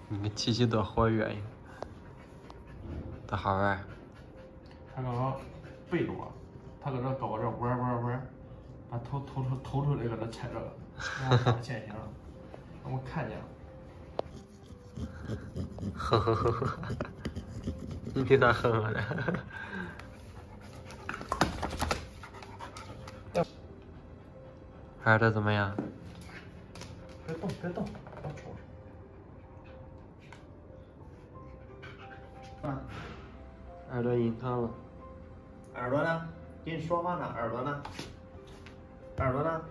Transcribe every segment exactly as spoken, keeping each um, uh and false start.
你跟琪琪多活跃呀，多好玩。 他刚刚背着我，他搁这搞这玩玩玩，把头头出头出来搁这踩这个，让我发现行了，让我看见了。 呵呵呵呵，你听他哼哼的。玩的怎么样？ 别动，别动，别瞅瞅。啊， 耳朵硬疼了。 耳朵呢？跟你说话呢，耳朵呢？耳朵呢？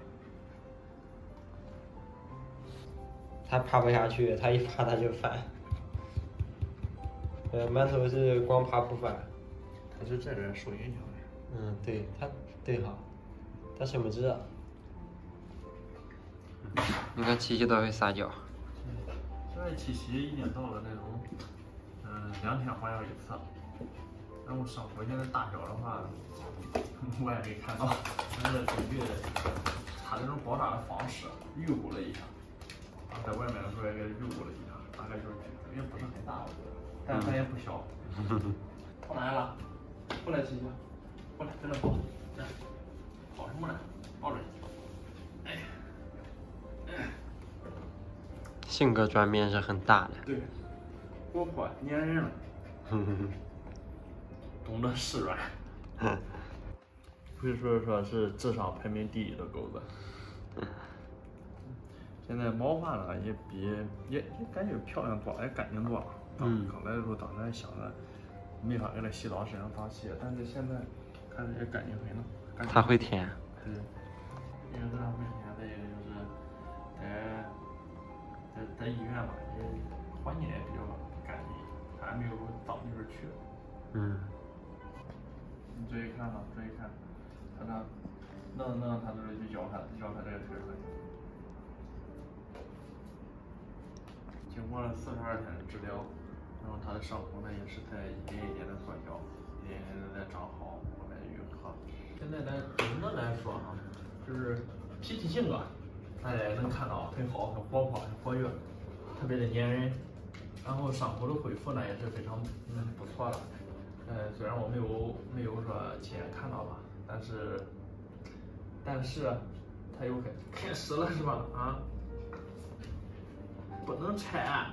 他爬不下去，他一爬他就翻。呃，馒头是光爬不翻。 他就在这受影响的。 嗯，对他，对哈，他伸不直。你看琪琪都会撒娇。 现在琪琪已经到了那种，嗯、呃，两天换药一次。然后生活现在大小的话，我也没看到。但是根据他这种包扎的方式，预估了一下，啊，在外面的时候也给预估了一下，大概就是也不是很大，我觉得，但是它也不小。跑哪来了？过来，琪琪，过来，在这跑，来，跑什么呢？抱着你。哎。 性格转变是很大的。 对，活泼粘人了，懂得示软。可以说说是智商排名第一的狗子。现在毛发呢也比也也感觉漂亮多了，也干净多了。嗯。刚来的时候当时还想着没法给它洗澡，身上脏气，但是现在看着也干净很了。 它会舔。 对，一个是它会舔，再一个就是在。在在医院吧，也环境也比较干净，还没有脏地方去。 嗯。 你注意看哈，注意看，他这弄弄他这就咬他，咬他这个腿上。经过了四十二天的治疗，然后他的伤口呢也是在一点一点的缩小，一点一点的在长好，慢慢愈合。现在来总的来说哈，就是脾气性格。大家也能看到很好，很活泼，很活跃，特别的粘人。然后伤口的恢复呢也是非常嗯不错的。呃，虽然我没有没有说亲眼看到吧，但是但是它又开开始了是吧？啊，不能拆。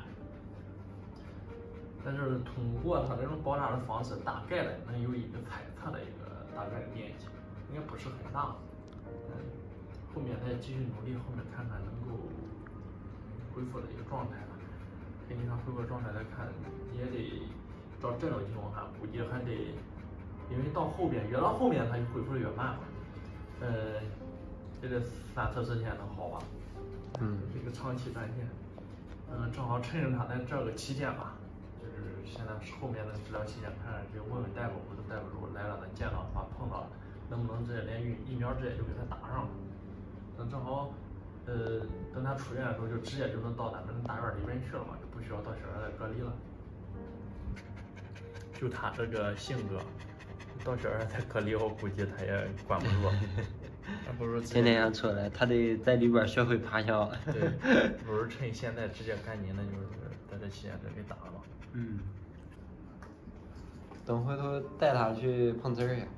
但是通过它这种包扎的方式，大概的能有一个猜测的一个大概的面积，应该不是很大。嗯。后面再继续努力，后面看看能够恢复的一个状态吧。根据它恢复状态来看，也得照这种情况看，估计还得，因为到后边越到后面它就恢复的越慢嘛。呃，也得三四十天能好吧？ 嗯。 这个长期暂停。嗯，正好趁着它在这个期间吧，就是现在是后面的治疗期间，看看就问问大夫，或者大夫如果来了，咱见到的话碰到了，能不能直接连疫疫苗直接就给他打上了。等正好，呃，等他出院的时候，就直接就能到咱们大院里边去了嘛，就不需要到小院再隔离了。就他这个性格，到小院再隔离，我估计他也管不住。还不如天天想出来，他得在里边学会爬墙。 对，不如趁现在直接赶紧的，就是在这期间就给打了嘛。 嗯。等回头带他去碰瓷儿去。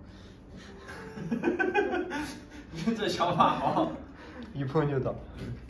你这想法好。 一碰就倒。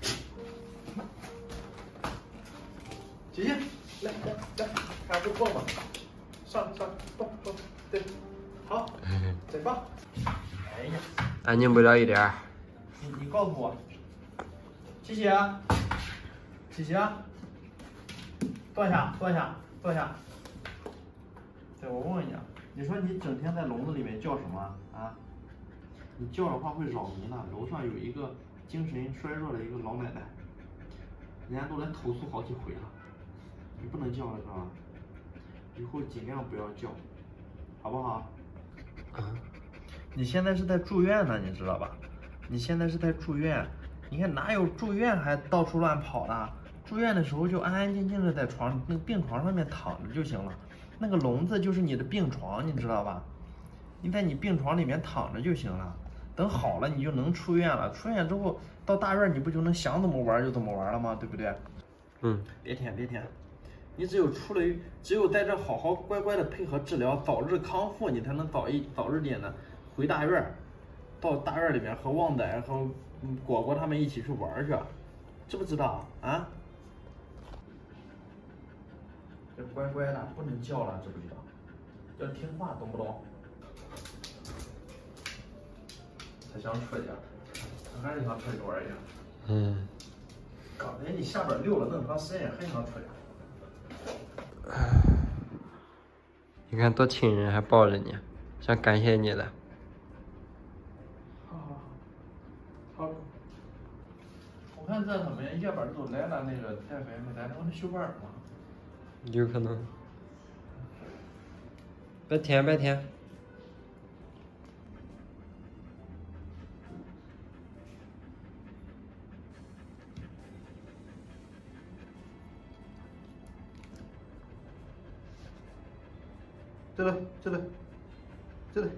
姐姐，来来来，看不蹦吧，上上蹦蹦，对，好，再棒。哎呀， 安静不了一点儿。 你你告诉我，琪琪，琪琪，坐下坐下坐下。对，我问问你啊，你说你整天在笼子里面叫什么啊？你叫的话会扰民的。楼上有一个精神衰弱的一个老奶奶，人家都来投诉好几回了。你不能叫了，是吧？以后尽量不要叫，好不好？ 啊。 你现在是在住院呢，你知道吧？你现在是在住院，你看哪有住院还到处乱跑的？住院的时候就安安静静的在床那个病床上面躺着就行了。那个笼子就是你的病床，你知道吧？你在你病床里面躺着就行了。等好了你就能出院了。出院之后到大院你不就能想怎么玩就怎么玩了吗？对不对？ 嗯。 别舔别舔。 你只有出了，只有在这好好乖乖的配合治疗，早日康复，你才能早一早日点的回大院，到大院里面和旺仔和果果他们一起去玩去，知不知道啊？这乖乖的不能叫了，知不知道？要听话，懂不懂？他想出去，他还是想出去玩一下。 嗯。 刚才你下边溜了那么长时间，还想出去？ 你看多亲人，还抱着你，想感谢你的。 好好好，好。我看这他们夜班都来了，那个大夫也没来，那我得休班吗？ 有可能。别舔，别舔。 这里，这里，这里。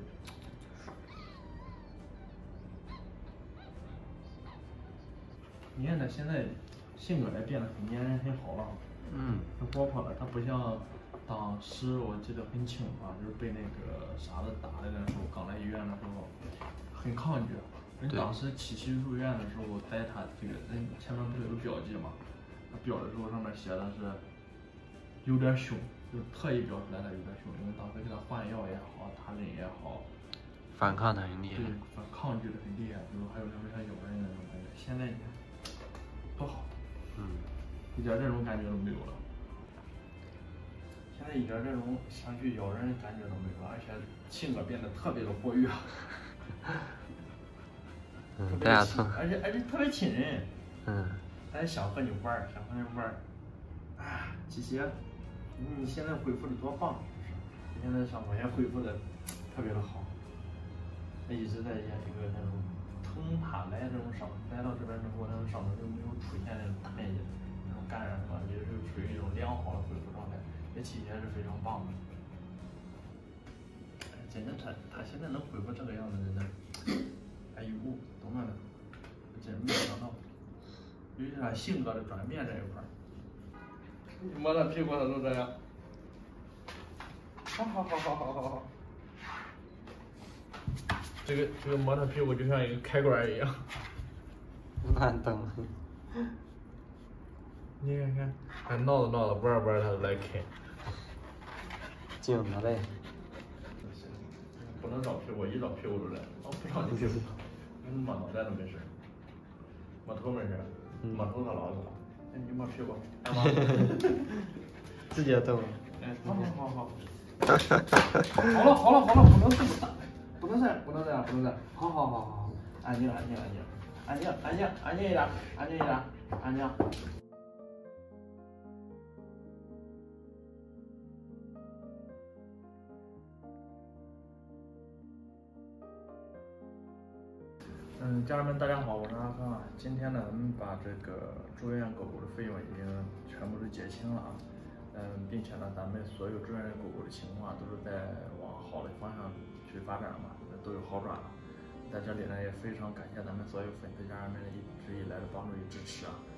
你看他现在性格也变得很蔫人，很好了。嗯。很活泼了，他不像当时我记得很清楚啊，就是被那个傻子打的那时候，刚来医院的时候，很抗拒。人当时七七入院的时候带他这个人前面不是有个标记吗？他标的时候上面写的是有点凶。就特意表出来他有点凶，因为当时给他换药也好，打针也好， 反抗的很厉害。 对，反抗拒的很厉害，比如还有那种像咬人的那种感觉。现在你看多好，嗯，一点这种感觉都没有了。现在一点这种想去咬人的感觉都没有了，而且性格变得特别的活跃。 嗯，大家从， 而且而且特别亲人。 嗯。 还想和你玩，想和你玩。啊，琪琪。你现在恢复的多棒！现在伤口也恢复的特别的好。他一直在演一个那种从他来这种伤，来到这边之后，那种伤口就没有出现那种大面积的那种感染嘛，也是处于一种良好的恢复状态，这期间是非常棒的。真的，他他现在能恢复这个样子，真的，哎呦，懂了的，真没想到，尤其是他性格的转变这一块儿。你摸他屁股，他都这样。好好好好好好好。这个这个摸他屁股就像一个开关一样。 乱蹬。 你看看，还闹着闹着玩玩他都来开。 静了呗。 不能绕屁股，一绕屁股就来。哦，不绕你屁股，你摸脑袋都没事，摸头没事，摸头他老子了。哎，你摸屁股，干嘛？ 直接动。 哎，好好好好。好了好了好了，不能这么大，不能这样，不能这样，不能这样。好好好好，安静安静安静，安静安静安静一点，安静一点，安静。嗯，家人们，大家好，我是阿康啊。今天呢，咱们把这个住院狗狗的费用已经全部都结清了啊。嗯，并且呢，咱们所有住院的狗狗的情况都是在往好的方向去发展嘛，都有好转了。在这里呢，也非常感谢咱们所有粉丝家人们的一直以来的帮助与支持啊。